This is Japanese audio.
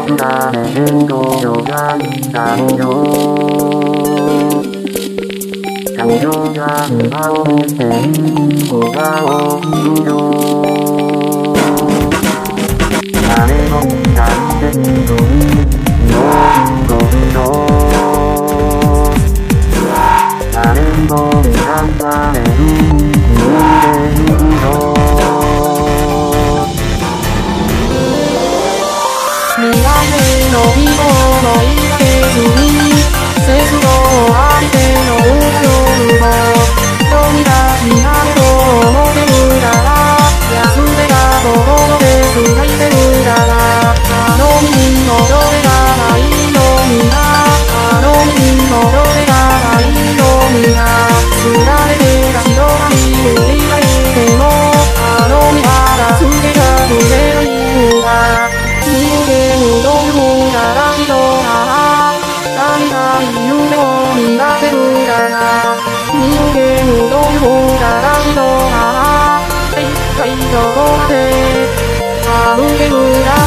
プラレジェンド女が来たのよ。少女が馬を見ていい子が多いよ。誰も見たいけどいい誰にも選ばれる人間未来への希望を抱けずに節度を相手の欲望飛び出しなると思ってるなら安手が心でついてるならあの身のどれがないのになあの身のどれがないのにな釣られてた白髪振り返ってもあの身からつけたくれる理由が人間どういうなら人なら大体夢を見らせるだな人間どういうなら人なら一体どこまで歩けるだ